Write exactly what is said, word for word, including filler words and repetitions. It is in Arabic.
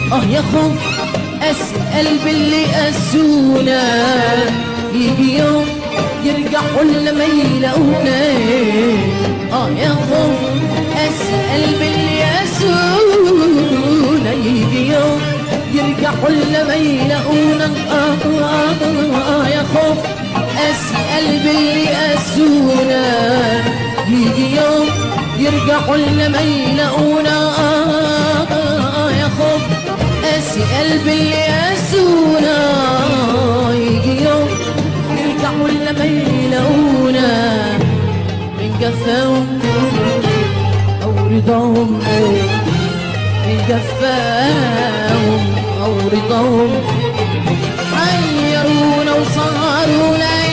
اه يا خوف اسأل باللي قاسونا يجي يوم يرجعوا لما يلاقونا. اه يا خوف اسأل باللي قاسونا يجي يوم يرجعوا لما يلاقونا. آه, آه, آه يا خوف اسأل باللي قاسونا يجي يوم يرجعوا لما يلاقونا. آه, آه يا خوف اسأل باللي قاسونا يجي يوم يرجعوا لما يلاقونا. من جفاهم او رضاهم من جفاهم او رضاهم حيرونا وصارونا